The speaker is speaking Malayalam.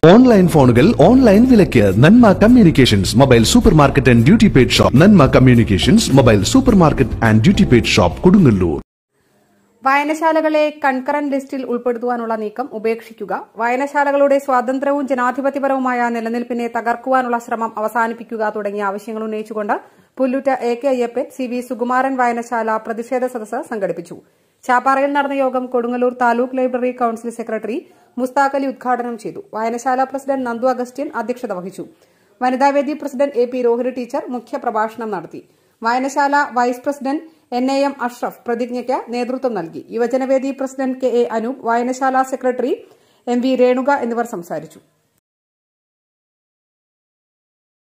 ഓൺലൈൻ ഫോണുകൾ ഓൺലൈൻ വിലയ്ക്ക് Nanma communications mobile super market and duty paid shop. Nanma communications mobile super market and duty paid shop, Kodungallur. വായനശാലകളെ കൺകറൻ ലിസ്റ്റിൽ ഉൾപ്പെടുത്തുവാനുള്ള നീക്കം ഉപേക്ഷിക്കുക. വായനശാലകളുടെ സ്വാതന്ത്ര്യവും ജനാധിപത്യപരവുമായ നിലനിൽപ്പിനെ തകർക്കുവാനുള്ള ശ്രമം അവസാനിപ്പിക്കുക തുടങ്ങിയ ആവശ്യങ്ങൾ ഉന്നയിച്ചുകൊണ്ട് പുല്ലൂറ്റ AK അയ്യപ്പൻ CV സുകുമാരൻ വായനശാല പ്രതിഷേധ സദസ്സ് സംഘടിപ്പിച്ചു. ചാപ്പാറയിൽ നടന്ന യോഗം Kodungallur taluk library council secretary Mustaq Ali ഉദ്ഘാടനം ചെയ്തു. വായനശാല പ്രസിഡന്റ് നന്ദു അഗസ്റ്റ്യൻ അധ്യക്ഷത വഹിച്ചു. വനിതാവേദി പ്രസിഡന്റ് AP രോഹിണി ടീച്ചർ മുഖ്യപ്രഭാഷണം നടത്തി. വായനശാല വൈസ് പ്രസിഡന്റ് NAM അഷ്റഫ് പ്രതിജ്ഞയ്ക്ക് നേതൃത്വം നൽകി. യുവജനവേദി പ്രസിഡന്റ് KA അനൂപ്, വായനശാല സെക്രട്ടറി MV രേണുക എന്നിവർ സംസാരിച്ചു.